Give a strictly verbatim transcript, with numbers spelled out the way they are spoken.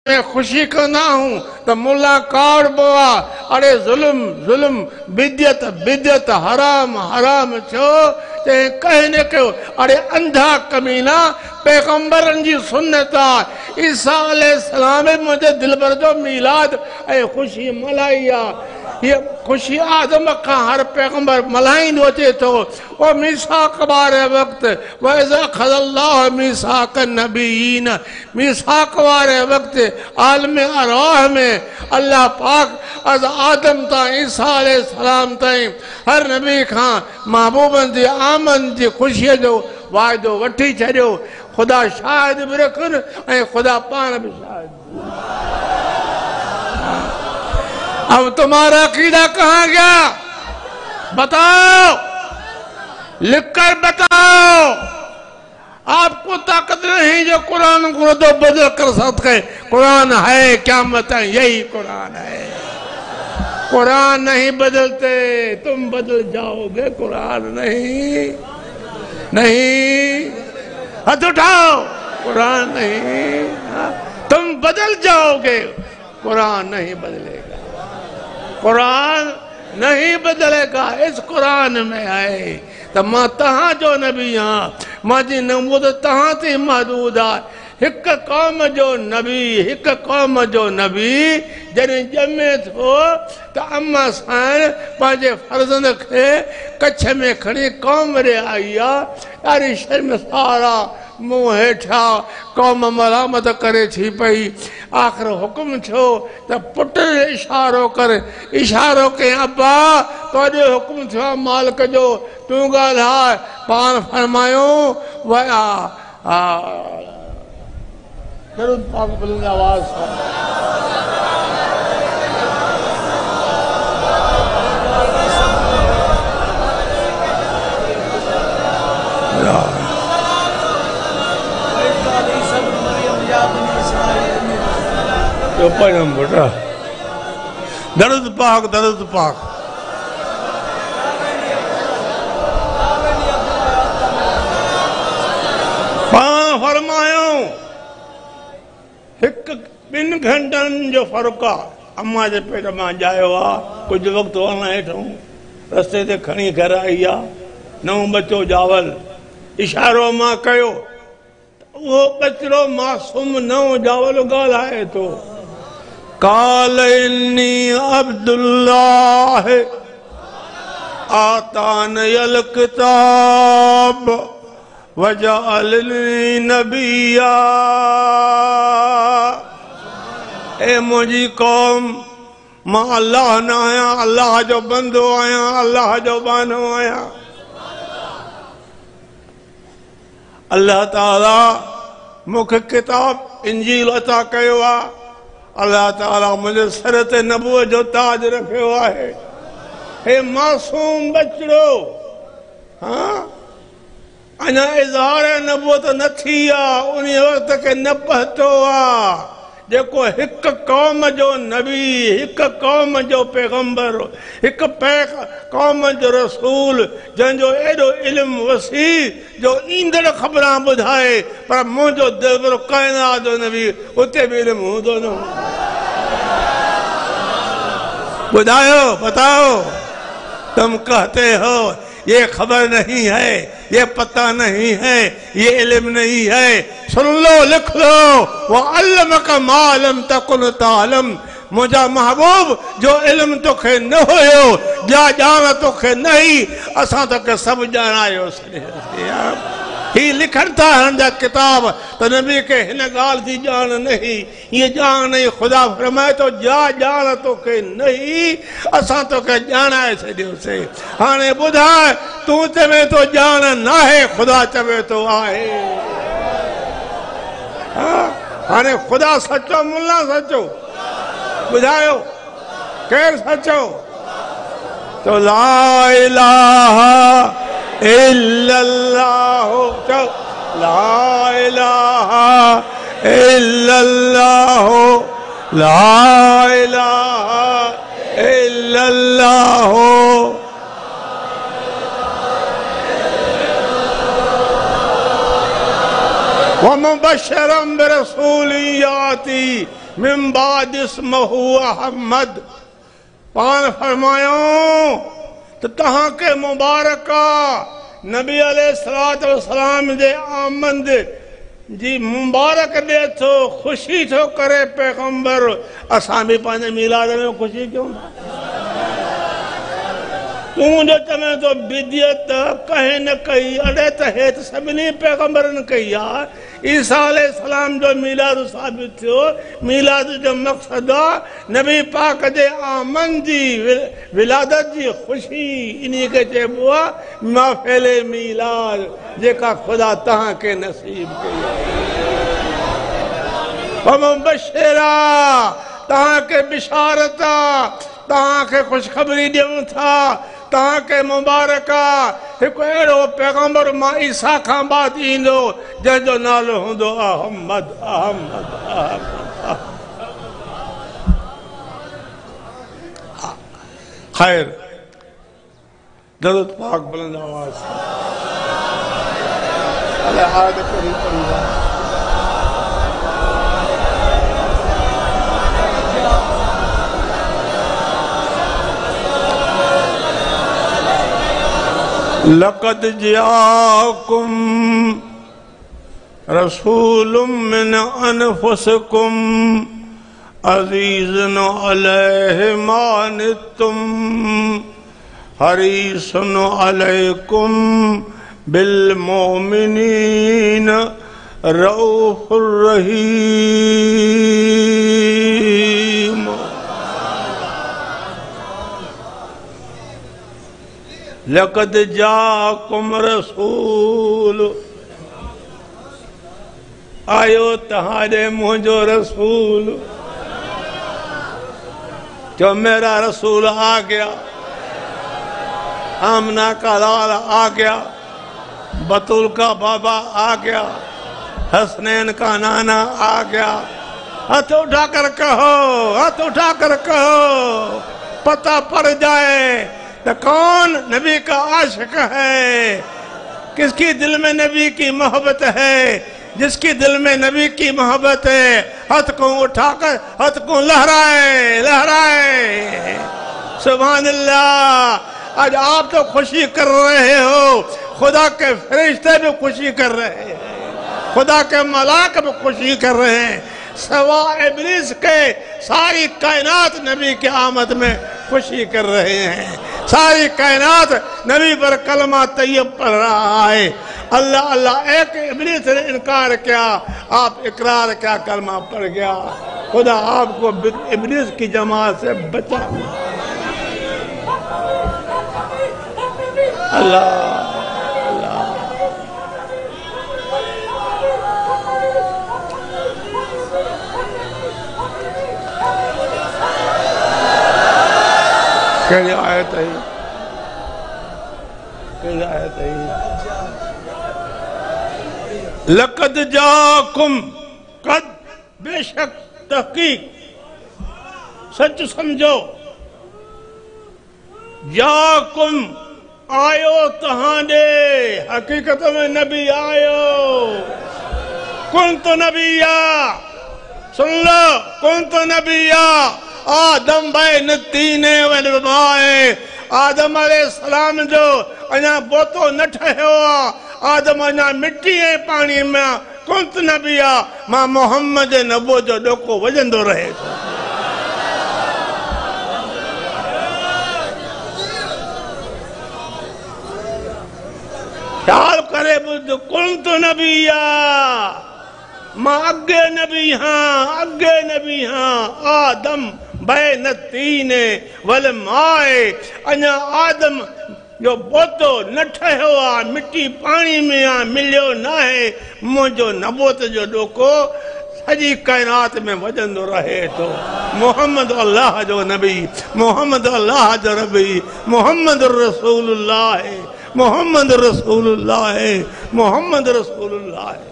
मैं खुशी कंदा हूँ तो मुल्ला काड़ बोआ अरे जुल्म जुल्म बिद्यत बिद्यत हराम हराम छो ते कहने को अरे अंधा कमीना पैगंबरन जी सुन्नत आ ईसा अलैहिस्सलाम मुझे दिलबर जो मिलाद ऐ खुशी मलाइया ये खुशी आदम का हर पैगंबर मलाइन होते तो वो मीसाक वारे वक्त वैसा खल्लाह मीसाक नबीन मीसाक वारे वक्त आलम अरवाह में अल्लाह पाक अज आदम ता ईसा अलैहिस्सलाम ताईं हर नबी खां महबूबन जी आमन जी खुशी जो वायदो वठी छड़ियो खुदा शाहिद भी रखन ऐं खुदा पान भी शाहिद। अब तुम्हारा अकीदा कहाँ गया बताओ, लिखकर बताओ। आपको ताकत नहीं जो कुरान को तो बदल कर सकते। कुरान है क्या बताएं, यही कुरान है। कुरान नहीं बदलते, तुम बदल जाओगे, कुरान नहीं नहीं हाथ उठाओ, कुरान नहीं, तुम बदल जाओगे, कुरान नहीं बदलेगा, कुरान नहीं बदलेगा। इस कुरान में है तो मां तहां जो नबी हाँ, मांजी नबूत तहां ते महदूद आहे। हिक कौम जो नबी, हिक कौम जो नबी जॾहिं ॼमे थो त अम्मा साण पंहिंजे फर्ज़ंद खे कच्छ में खणी कौम ॾे आई आहे। ॾाढी शर्मसार आहे, मुंहुं हेठा कौम मलामत करे थी पई। आख़िर हुकुम थियो त पुट इशारो कर, इशारो कयईं अब्बा तुंहिंजो हुकुम थियो आहे मालिक जो, तूं ॻाल्हाए। पाण फरमायो वया दरूद पाक बुलंद आवाज़ सां तो पढ़म बेटा दरूद पाक दरूद पाक। पाण फरमायो हिकु ॿिनि घंटनि जो फ़र्क़ु आहे। अम्मा जे पेट मां ॼायो आहे, कुझु वक़्तु वण हेठूं रस्ते ते खणी घर आई आहे, नओं बचो ॼावल। इशारो मां कयो, उहो बचड़ो मासूम नओं ॼावल ॻाल्हाए थो। काल इन्नी अब्दुल्लाह आतानियल किताब वजअलनी नबिया। ए मुंहिंजी कौम, मां अल्लाह न आहियां, अल्लाह जो बंदो आहियां, अल्लाह जो बानो आहियां। अल्लाह ताला मूंखे किताब इंजील अता कयो आहे। अल्लाह ताला मुंहिंजे सर ते नबूअ जो ताज रखियो आहे। हे मासूम बचड़ो, हाँ अञा इज़हार नबूअत न थी आहे, उन वक़्त खे न पहुतो आहे जेको हिकु कौम जो नबी, हिकु कौम जो पैगंबर, हिकु पैग कौम जो रसूल, जंहिंजो एॾो इल्मु वसी जो ईंदड़ ख़बरां ॿुधाए। पर मुंहिंजो दिलबर काइनात जो नबी, उते बि इल्मु हूंदो न। ॿुधायो बताओ, तुम कहते हो ये खबर नहीं है, ये पता नहीं है, ये इल्म नहीं है। सुन लो, लिख लो, वो अल्लम का मालम तकुन तालम। मुझा महबूब जो इल्म तोखे न हुयो, जा ॼाण तोखे नहीं, असां तोखे सभु ॼाणायो। ही लिखनि था हिन जा किताब त नबी खे हिन ॻाल्हि जी ॼाण नहीं, ये ॼाण नहीं। ख़ुदा फरमाए थो जा ॼाण तोखे नहीं, असां तोखे ॼाणाए छॾियोसीं। हाणे ॿुधाए, तूं चवे थो ॼाण नाहे, ख़ुदा चवे थो आहे। हाणे ख़ुदा सचो, मुल्ला सचो? ॿुधायो केरु सचो? तो ला इलाहा इल्लल्लाह, चओ ला इलाहा इल्लल्लाह, ला इलाहा इल्लल्लाह। व मुबश्शिरन बिरसूलिन याती मिन बाद इस्महु अहमद। पान फरमायो तो तहां के मुबारका नबी अलैहिस्सलातु वस्सलाम जे आमद जी मुबारक दे थो, खुशी थो करे पैगंबर। असां भी पंहिंजे मिलाद में खुशी क्यों? तूं जो चवे तो बिदियत कहीं न कई अड़े त हेत सभिनी पैगंबरनि कई आहे। ईसा अलैहिस्सलाम जो मिलाद साबित थियो। मिलाद जो मक़सद आहे नबी पाक जे आमन जी विलादत जी खुशी। इन्ही के चइबो आहे महफ़िल मिलाद, जेका खुदा तहां के नसीब कई आहे। बशरा तहां के बिशारत, तहां के खुशखबरी ॾियूं था, तहां के मुबारका। एक अहिड़ो पैगंबर मां ईसा खां बाद ईंदो जंहिंजो नालो हूंदो अहमद अहमद अहमद। खैर, दरूद पाक बुलंद आवाज से अल्लाह आद करी करी। लक़द जाकुम रसूलुम मिन अनफुसिकुम अज़ीज़ुन अलैहि मा अनित्तुम हरीसुन अलैकुम बिल मोमिनीन रऊफ़ुर रहीम। लक़द जाकुम रसूल, आयो तहारे मुझो रसूल। जो मेरा रसूल आ गया, आमना का लाल आ गया, बतूल का बाबा आ गया, हसनैन का नाना आ गया। हाथ उठाकर कहो, हाथ उठाकर कहो, पता पड़ जाए तो कौन नबी का आशिक है, किसकी दिल में नबी की मोहब्बत है। जिसकी दिल में नबी की मोहब्बत है हाथ को उठाकर हाथ को लहराए लहराए। सुभान अल्लाह। आज आप तो खुशी कर रहे हो, खुदा के फरिश्ते भी खुशी कर रहे हैं, खुदा के मलाक भी खुशी कर रहे हैं। सवा इब्लिस के सारी कायनात नबी के आमद में खुशी कर रहे हैं। सारी कायनात नबी पर कलमा तैयब पढ़ रहा है। अल्लाह अल्लाह। एक इब्लिस ने इनकार किया, आप इकरार क्या, कलमा पढ़ गया। खुदा आपको इब्लिस की जमात से बचा। अल्लाह अल्लाह। कहिड़ी आयत है, कहिड़ी आयत है? लक़द जाकुम, कद बेशक तहकीक, सच समझो, जाकुम आयो तहांडे, हकीकत में नबी आयो। कुन तो नबिया, सुन लो, कुन तो नबिया आदम भाई नतीने वलमाए। आदम अलैहिस्सलाम जो अञा बोतो न ठहियो आहे, आदम अञा मिट्टी ऐं पाणी में। कुंत नबिया, मां मोहम्मद नबो जो ॾोको वॼंदो रहे थो। ख्याल करे ॿुध, कुंत नबिया, मां अॻे नबी हाँ, अॻे नबी हाँ। आदम बैन तीने वल माए, अञा आदम जो बोतो न ठहियो आहे, मिट्टी पाणी में आहे, मिलियो न आहे। मुंहिंजो नबूत जो ॾोको सॼी काइनात में वॼंदो रहे थो। मोहम्मद अल्लाह जो नबी, मोहम्मद अल्लाह जो नबी, मोहम्मद रसूलुल्लाह, मोहम्मद रसूलुल्लाह, मोहम्मद रसूलुल्लाह।